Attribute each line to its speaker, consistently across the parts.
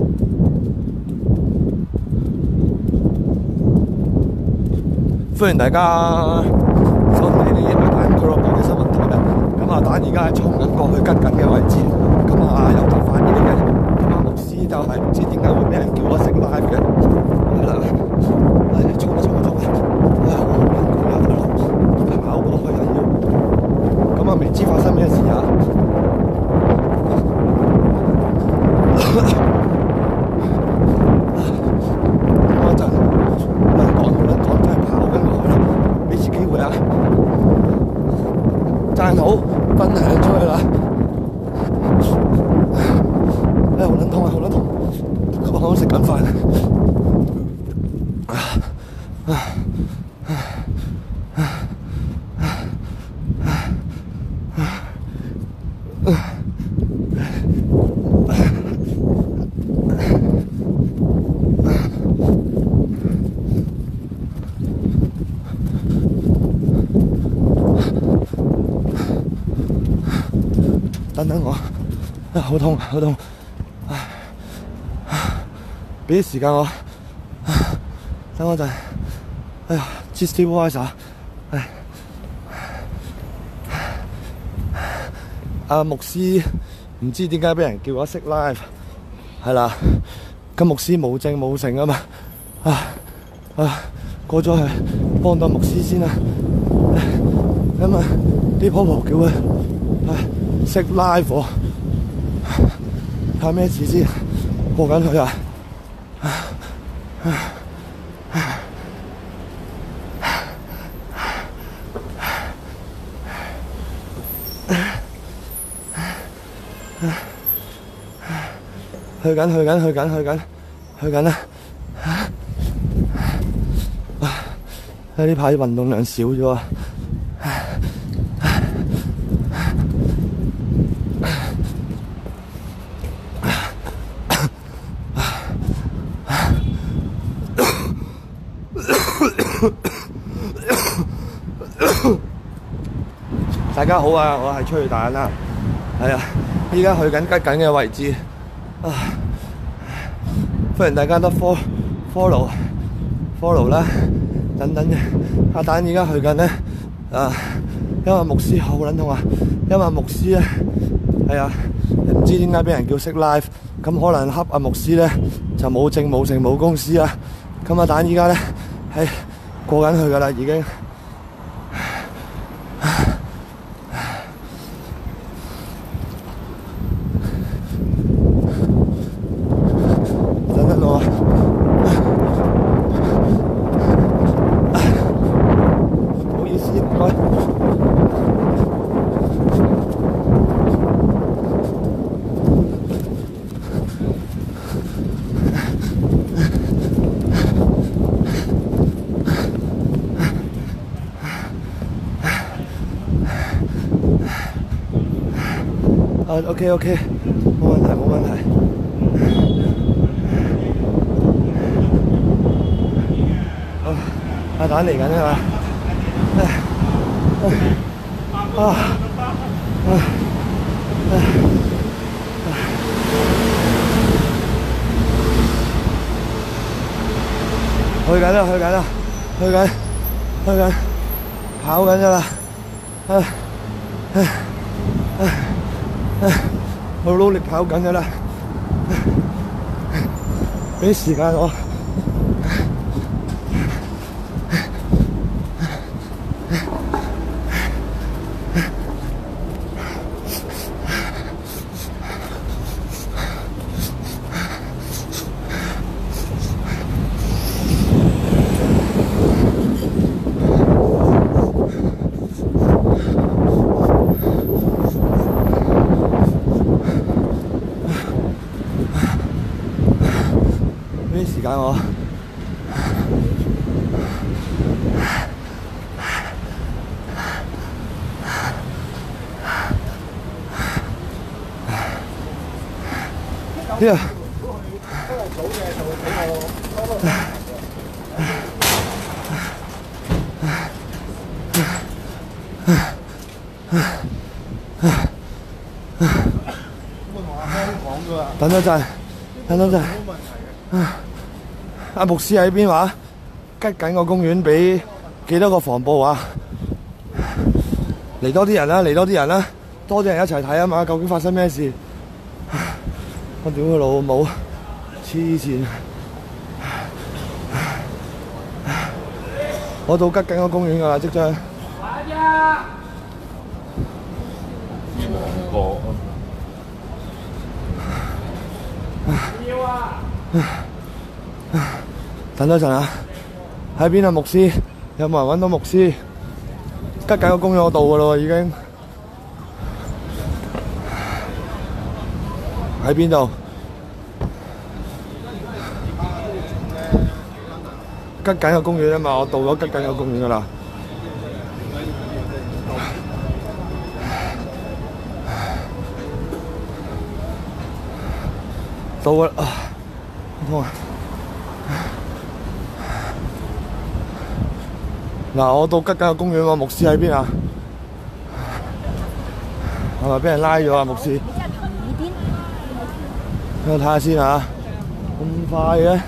Speaker 1: 歡迎大家收睇呢阿蛋俱樂部嘅新聞台啦。咁阿蛋而家係衝緊過去跟緊嘅位置，咁啊又就快啲嘅。咁啊牧師就係唔知點解會俾人叫我食 live 嘅，係啦，衝啊衝啊衝啊！好辛苦啊大佬，跑過去啊要，咁啊未知發生咩事啊！我真講真係跑緊過去啦，俾次機會啊！讚好，分享出去啦！好撚痛啊，好撚痛！今日我食緊飯。等我，好痛好痛，俾啲時間我，等我陣，哎呀 ，just voice 啊，阿牧師唔知點解俾人叫我熄 live， 係啦，咁牧師冇證冇成啊嘛，過咗去幫到牧師先啦，咁啊啲婆婆叫佢。熄 live 喎，睇咩事先？過緊去啊！去緊啦！呢排運動量少咗啊！大家好啊，我係崔蛋啦，係啊，依家去緊吉緊嘅位置啊，歡迎大家都 follow 啦，等等嘅。阿蛋依家去緊咧因為牧師好撚痛啊，因為牧師咧係啊，唔知點解俾人叫熄 live， 咁可能恰阿牧師咧就冇證冇成冇公司啊，咁阿蛋依家咧係過緊去噶啦，已經。OK， 冇問題。阿蛋嚟緊啊嘛！去緊，跑緊㗎啦！好努力跑緊㗎啦，俾時間我。時間我呢等一陣。 等等陣。阿牧師喺邊話？吉緊個公園俾幾多個防暴啊？嚟多啲人啦，嚟多啲人啦，多啲人一齊睇啊嘛！究竟發生咩事？我屌佢老母，黐線！我到吉緊個公園㗎啦，即將。等多陣啊！喺邊啊？牧師有冇人揾到牧師？吉緊個公園我到㗎咯喎，已經喺邊度？吉緊個公園啊嘛，我到咗吉緊個公園㗎啦。到啦啊！好痛啊！嗱，我到吉緊個公園喎，牧師喺邊啊？係咪俾人拉咗啊？牧師？俾我睇下先嚇，咁快嘅？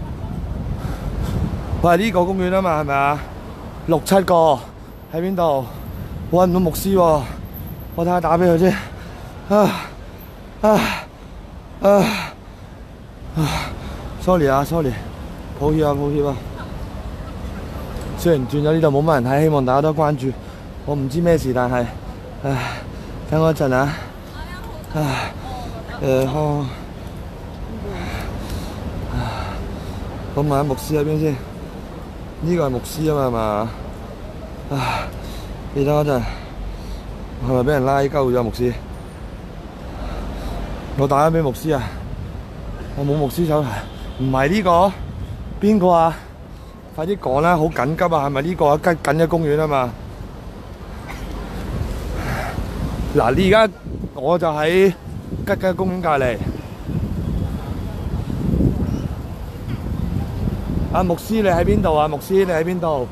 Speaker 1: 喂，呢個公園啊嘛，係咪啊？6、7個喺邊度？揾唔到牧師喎，我睇下打俾佢先。sorry 啊 ，sorry， 抱歉啊，抱歉啊。雖然轉咗呢度冇乜人睇，希望大家都關注。我唔知咩事，但係，等我一陣啊。我問下牧師喺邊先。呢個係牧師啊嘛，係嘛？你等我一陣，係咪俾人拉鳩咗牧師？我打緊俾牧師啊！我冇牧師手提，唔係呢個，邊個啊？快啲講啦，好緊急啊！係咪呢個啊？吉緊嘅公園啊嘛。嗱，你而家我就喺吉緊嘅公園隔離。阿牧師你喺邊度啊？牧師你喺邊度？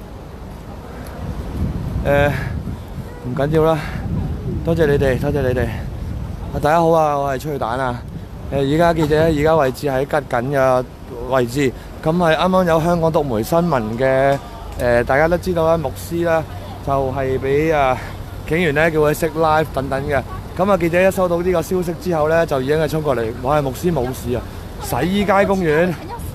Speaker 1: 唔緊要啦，多謝你哋，多謝你哋。大家好啊，我係吹蛋啊。而家記者而家位置喺吉緊嘅位置，咁係啱啱有香港獨媒新聞嘅大家都知道啦，牧師啦就係俾警員咧叫佢熄 live 等等嘅。咁啊記者一收到呢個消息之後咧，就已經係衝過嚟，我係牧師冇事啊。洗衣街公園。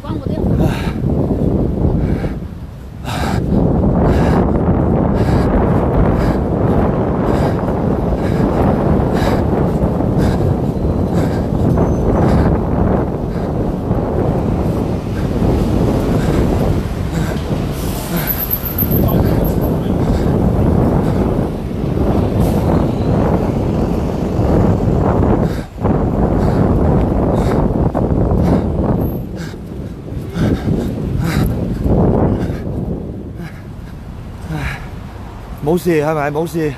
Speaker 1: 冇事係咪？冇事。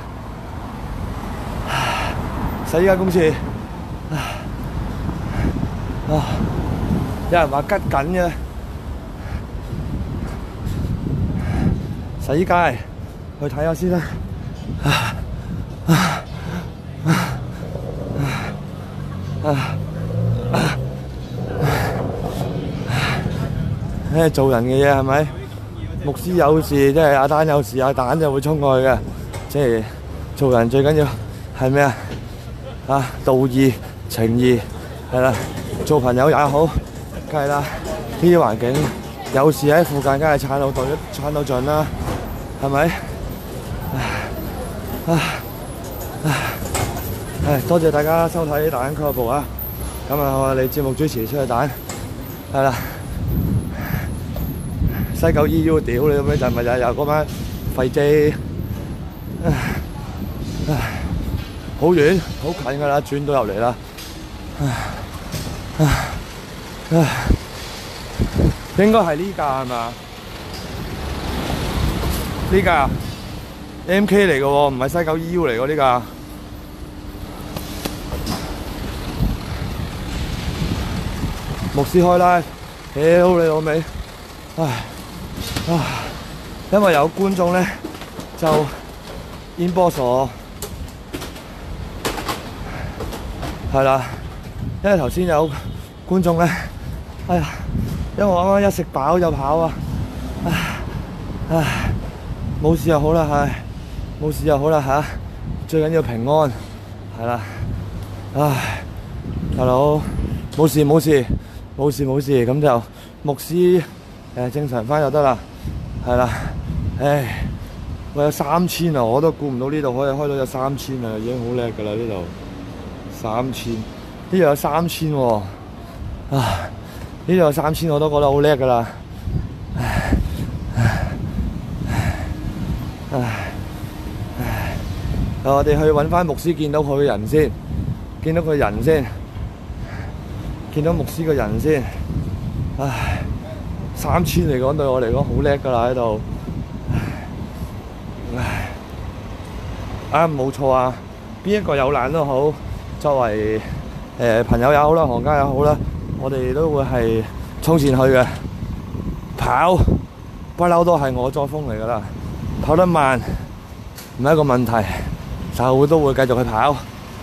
Speaker 1: 洗衣間公司，有人話吉緊嘅洗衣街，去睇下先啦。做人嘅嘢係咪？牧師有事，即係阿丹有事，阿蛋就會衝過去嘅。即係做人最緊要係咩啊？道義、情義係啦，做朋友也好，梗係啦。呢啲環境有事喺附近，梗係撐到盡啦，係咪？多謝大家收睇大眼俱樂部啊！咁啊，我哋節目主持出去蛋係啦。西九 EU 屌你咁樣就咪又嗰班廢機，好遠好近㗎啦，轉到入嚟啦，應該係呢架係嘛？呢架 MK 嚟嘅喎，唔係西九 EU 嚟嘅呢架。牧師開啦，屌你老味，因為有觀眾咧就 inbox 我，係啦，因為頭先有觀眾咧，哎呀，因為我啱啱一食飽就跑啊，唉，冇事就好啦，唉，冇事就好啦嚇，最緊要平安，係啦，唉，大佬冇事冇事冇事冇事，咁就牧師正常翻就得啦，係啦，唉，我有3000啊，我都估唔到呢度可以開到有3000啊，已經好叻㗎啦呢度，3000，呢度有3000喎，啊，呢度有3000我都覺得好叻㗎啦，我哋去揾翻牧師，見到佢嘅人先，見到佢人先，見到牧師嘅人先，唉，3000嚟講對我嚟講好叻㗎啦喺度，冇錯啊，邊一個有難都好，作為朋友也好啦，行家也好啦，我哋都會係衝前去嘅，跑不嬲都係我作風嚟㗎啦，跑得慢唔係一個問題。就都會繼續去跑，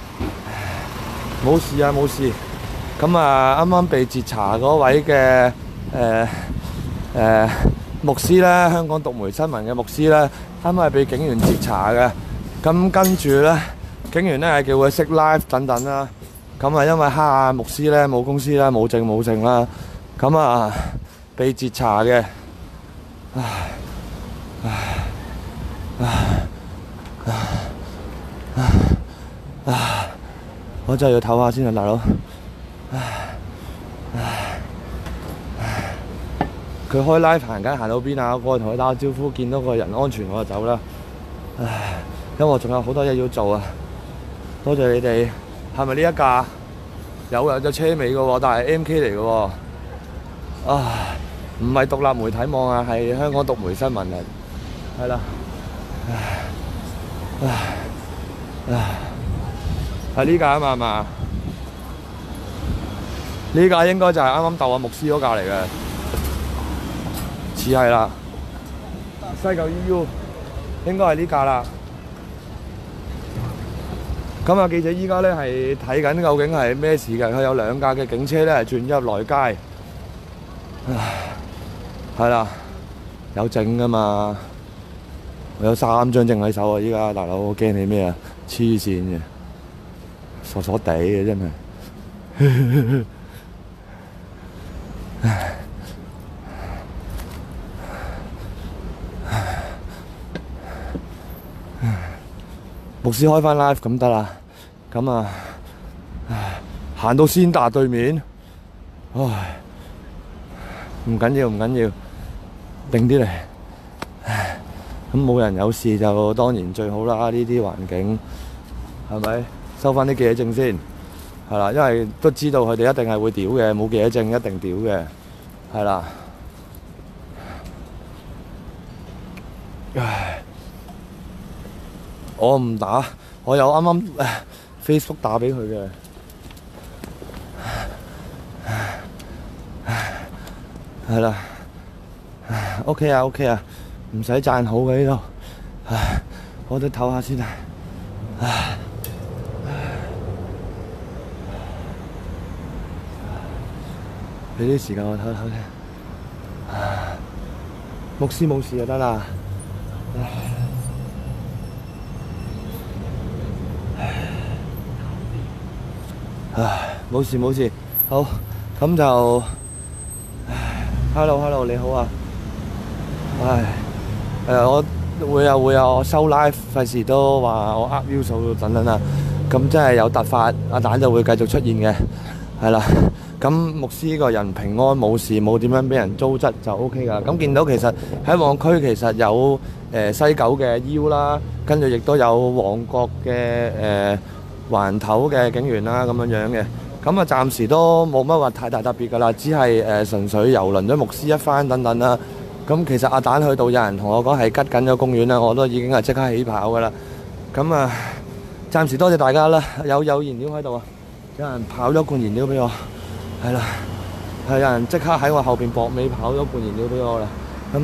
Speaker 1: 冇事啊冇事。咁啊，啱啱被截查嗰位嘅牧師咧，香港獨媒新聞嘅牧師咧，啱啱係被警員截查嘅。咁跟住咧，警員咧係叫佢熄 live 等等啦。咁啊，因為蝦牧師咧冇公司啦，冇證冇證啦，咁啊被截查嘅。我真係要唞下先啊，大佬。佢開 live 行緊行到邊啊？我過去同佢打個招呼，見到個人安全我就走啦。因為我仲有好多嘢要做啊。多謝你哋。係咪呢一架？有隻車尾嘅喎，但係 MK 嚟嘅喎。唔係獨立媒體網啊，係香港獨媒新聞啊。係啦。係呢架啊嘛，係嘛？呢架應該就係啱啱鬥阿牧師嗰架嚟嘅，似係啦。西九 EU 應該係呢架啦。咁啊，記者依家咧係睇緊究竟係咩事嘅？佢有2架嘅警車咧係轉咗入內街。係啦，有證㗎嘛？我有3張證喺手啊！依家大佬，我驚你咩啊？黐線嘅，傻傻地嘅真係。牧師開返 live 咁得啦，咁啊，行到先達對面，唉，唔緊要唔緊要，定啲嚟。咁冇人有事就當然最好啦，呢啲環境係咪？收翻啲記者證先，係啦，因為都知道佢哋一定係會屌嘅，冇記者證一定屌嘅，係啦。唉，我唔打，我有啱啱 Facebook 打俾佢嘅。係啦，OK 啊 OK 啊。唔使讚好嘅呢度，我都唞下先啊！俾啲時間我唞唞先。牧師冇事就得啦。冇事冇事，好，咁就 Hello 你好啊，我會啊，我收 live，費事都話我view數等等啦。咁真係有突發，阿蛋就會繼續出現嘅，係啦。咁牧師個人平安冇事，冇點樣俾人糟質就 OK 噶。咁見到其實喺旺區其實有西九嘅 U 啦，跟住亦都有旺角嘅環頭嘅警員啦咁樣嘅。咁啊暫時都冇乜話太大特別噶啦，只係純粹遊輪咗牧師一番等等啦。咁其實阿蛋去到有人同我講係吉緊咗公園啦，我都已經係即刻起跑噶啦。咁啊，暫時多謝大家啦，有燃料喺度啊，有人跑咗罐燃料俾我，係啦，係有人即刻喺我後邊駁尾跑咗罐燃料俾我啦。咁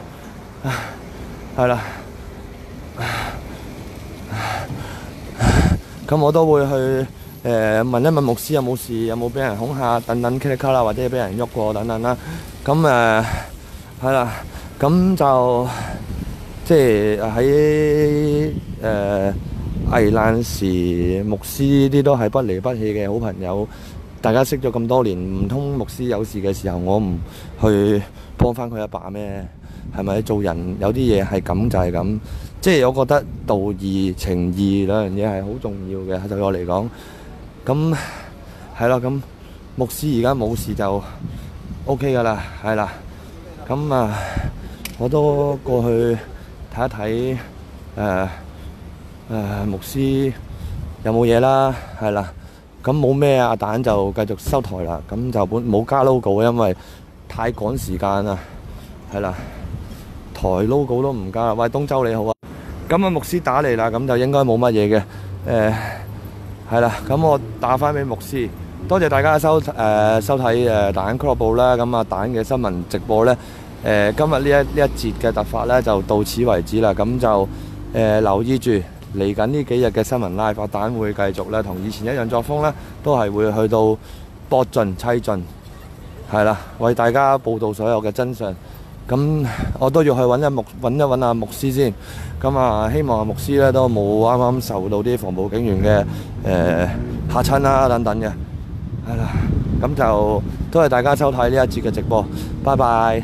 Speaker 1: 就係啦，咁我都會去問一問牧師有冇事，有冇俾人恐嚇等等，噼里卡啦，或者俾人喐過等等啦。咁係啦，咁就即係喺危難時，牧師呢啲都係不離不棄嘅好朋友。大家識咗咁多年，唔通牧師有事嘅時候，我唔去幫翻佢一把咩？係咪？做人有啲嘢係咁就係咁，即係我覺得道義情義兩樣嘢係好重要嘅，對我嚟講。咁係咯，咁牧師而家冇事就 OK 噶啦，係啦。咁我都過去睇一睇牧師有冇嘢啦，係啦。咁冇咩阿蛋就繼續收台啦。咁就冇加 logo， 因為太趕時間啦，係啦。台 logo 都唔加啦。喂，東周你好啊。咁牧師打嚟啦，咁就應該冇乜嘢嘅。係啦，咁我打返俾牧師。多謝大家收睇蛋俱樂部啦。咁蛋嘅新聞直播呢，今日呢一節嘅突發呢，就到此為止啦。咁就留意住嚟緊呢幾日嘅新聞 live，蛋會繼續咧同以前一樣作風咧，都係會去到搏盡砌盡，係啦，為大家報導所有嘅真相。咁我都要去揾一揾牧師先。咁希望牧師咧都冇啱啱受到啲防暴警員嘅嚇親啦等等嘅，係啦。咁就多謝大家收睇呢一節嘅直播，拜拜。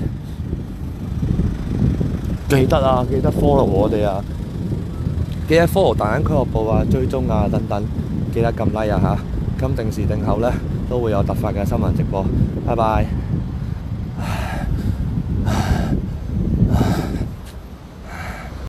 Speaker 1: 記得 follow 我哋啊！記得 follow 蛋俱樂部啊，追蹤啊等等，記得撳 like 啊嚇。咁定時定候咧都會有突發嘅新聞直播，拜拜。